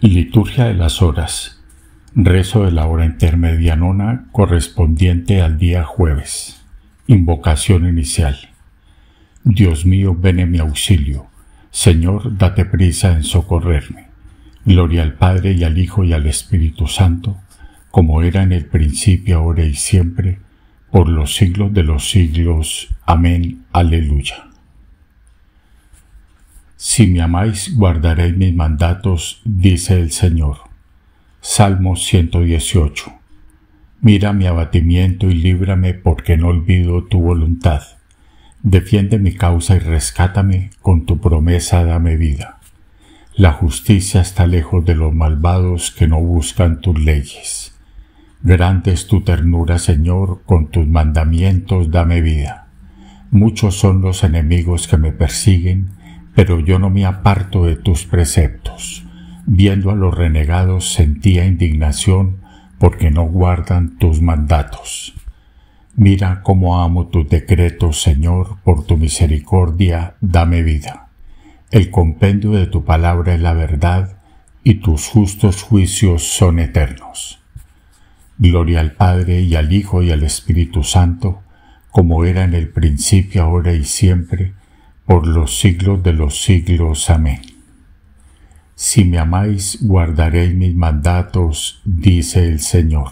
Liturgia de las horas. Rezo de la hora intermedia nona correspondiente al día jueves. Invocación inicial. Dios mío, ven en mi auxilio. Señor, date prisa en socorrerme. Gloria al Padre y al Hijo y al Espíritu Santo, como era en el principio, ahora y siempre, por los siglos de los siglos. Amén. Aleluya. Si me amáis, guardaréis mis mandatos, dice el Señor. Salmo 118. Mira mi abatimiento y líbrame, porque no olvido tu voluntad. Defiende mi causa y rescátame, con tu promesa dame vida. La justicia está lejos de los malvados que no buscan tus leyes. Grande es tu ternura, Señor, con tus mandamientos dame vida. Muchos son los enemigos que me persiguen, pero yo no me aparto de tus preceptos. Viendo a los renegados sentía indignación, porque no guardan tus mandatos. Mira cómo amo tus decretos, Señor, por tu misericordia dame vida. El compendio de tu palabra es la verdad, y tus justos juicios son eternos. Gloria al Padre y al Hijo y al Espíritu Santo, como era en el principio, ahora y siempre, por los siglos de los siglos. Amén. Si me amáis, guardaréis mis mandatos, dice el Señor.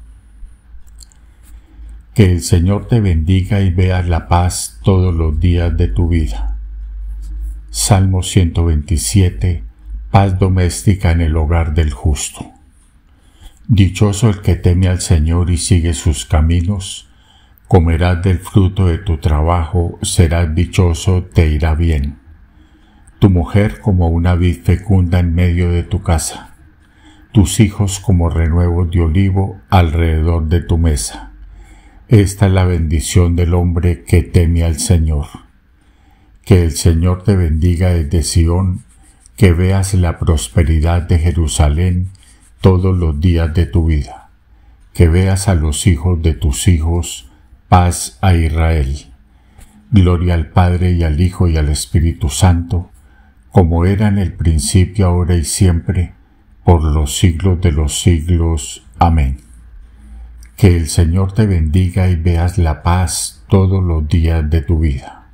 Que el Señor te bendiga y veas la paz todos los días de tu vida. Salmo 127. Paz doméstica en el hogar del justo. Dichoso el que teme al Señor y sigue sus caminos. Comerás del fruto de tu trabajo, serás dichoso, te irá bien. Tu mujer como una vid fecunda en medio de tu casa, tus hijos como renuevos de olivo alrededor de tu mesa. Esta es la bendición del hombre que teme al Señor. Que el Señor te bendiga desde Sión, que veas la prosperidad de Jerusalén todos los días de tu vida, que veas a los hijos de tus hijos, paz a Israel. Gloria al Padre y al Hijo y al Espíritu Santo, como era en el principio, ahora y siempre, por los siglos de los siglos. Amén. Que el Señor te bendiga y veas la paz todos los días de tu vida.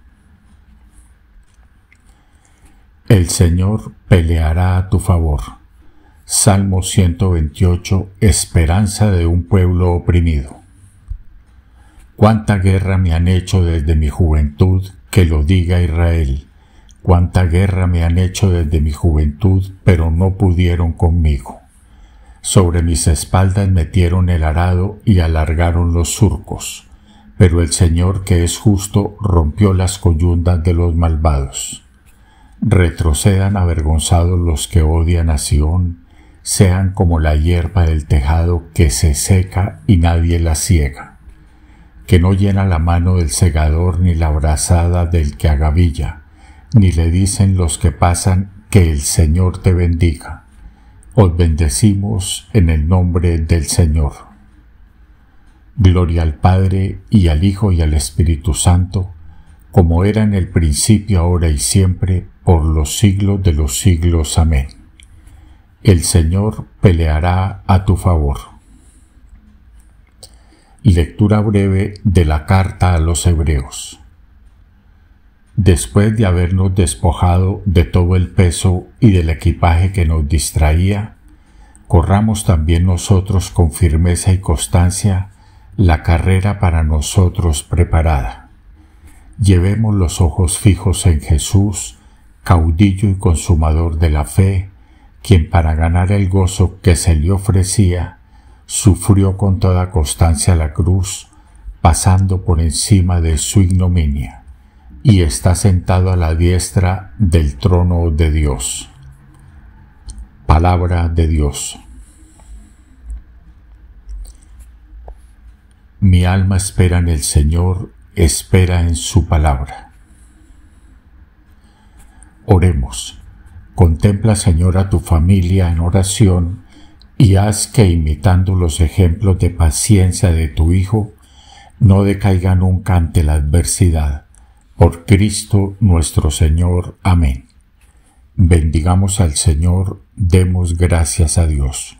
El Señor peleará a tu favor. Salmo 128. Esperanza de un pueblo oprimido. Cuánta guerra me han hecho desde mi juventud, que lo diga Israel. Cuánta guerra me han hecho desde mi juventud, pero no pudieron conmigo. Sobre mis espaldas metieron el arado y alargaron los surcos, pero el Señor, que es justo, rompió las coyundas de los malvados. Retrocedan avergonzados los que odian a Sión, sean como la hierba del tejado que se seca y nadie la siega, que no llena la mano del segador ni la brazada del que agavilla, ni le dicen los que pasan que el Señor te bendiga. Os bendecimos en el nombre del Señor. Gloria al Padre y al Hijo y al Espíritu Santo, como era en el principio, ahora y siempre, por los siglos de los siglos. Amén. El Señor peleará a tu favor. Lectura breve de la carta a los Hebreos. Después de habernos despojado de todo el peso y del equipaje que nos distraía, corramos también nosotros con firmeza y constancia la carrera para nosotros preparada. Llevemos los ojos fijos en Jesús, caudillo y consumador de la fe, quien para ganar el gozo que se le ofrecía, sufrió con toda constancia la cruz, pasando por encima de su ignominia, y está sentado a la diestra del trono de Dios. Palabra de Dios. Mi alma espera en el Señor, espera en su palabra. Oremos. Contempla, Señor, a tu familia en oración y haz que, imitando los ejemplos de paciencia de tu Hijo, no decaiga nunca ante la adversidad. Por Cristo nuestro Señor. Amén. Bendigamos al Señor, demos gracias a Dios.